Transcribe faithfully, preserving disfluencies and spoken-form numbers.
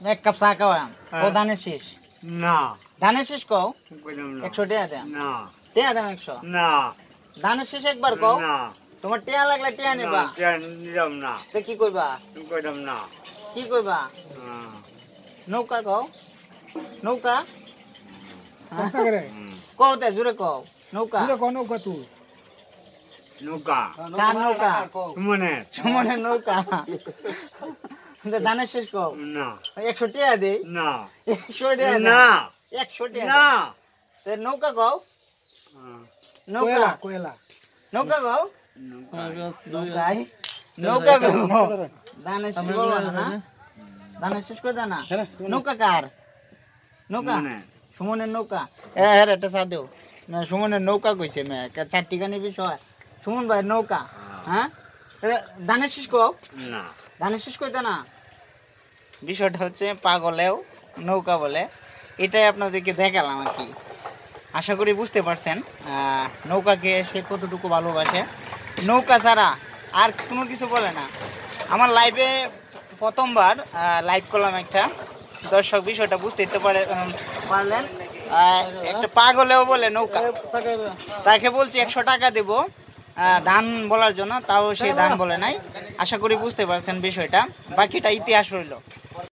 এক কাপ চা খাওয়াম ও ধানের শীষ না ধানের শীষ কও কইলাম না একশো টাকা দেন না টাকা দেন একশো না ধানের শীষ একবার কও না তোমার টাকা লাগলে টাকা নিবা নিলাম না তো কি কইবা কইলাম না কি কইবা নৌকা কও নৌকা কও তে জুড়ে কও নৌকা নৌকা কার নৌকা মনে সুমনের নৌকা ধানের শীষ কও না একশো টাকা দেই না একশো টাকা না একশো টাকা না তে নৌকা কও নৌকা কোয়েলা নৌকা কও নৌকাই নৌকা কও ধানের শীষ বলবা না ধানের শীষ কই না নৌকা কার নৌকা সুমনের নৌকা এ হ্যাঁ একটা চা দেও না সুমনের নৌকা কইছে মে চারটি গানি বিষয় সুমন ভাই নৌকা হ্যাঁ ধানের শীষ কও না ধানের শীষ কইতে না বিষয়টা হচ্ছে পাগলেও নৌকা বলে এটাই আপনাদেরকে দেখালাম আর কি আশা করি বুঝতে পারছেন নৌকাকে সে কতটুকু ভালোবাসে নৌকা ছাড়া আর কোনো কিছু বলে না আমার লাইভে প্রথমবার লাইভ করলাম একটা দর্শক বিষয়টা বুঝতে পারে পারলেন একটা পাগলেও বলে নৌকা তাকে বলছি একশো টাকা দেব ধান বলার জন্য তাও সে ধান বলে নাই আশা করি বুঝতে পারছেন বিষয়টা বাকিটা ইতিহাস রইল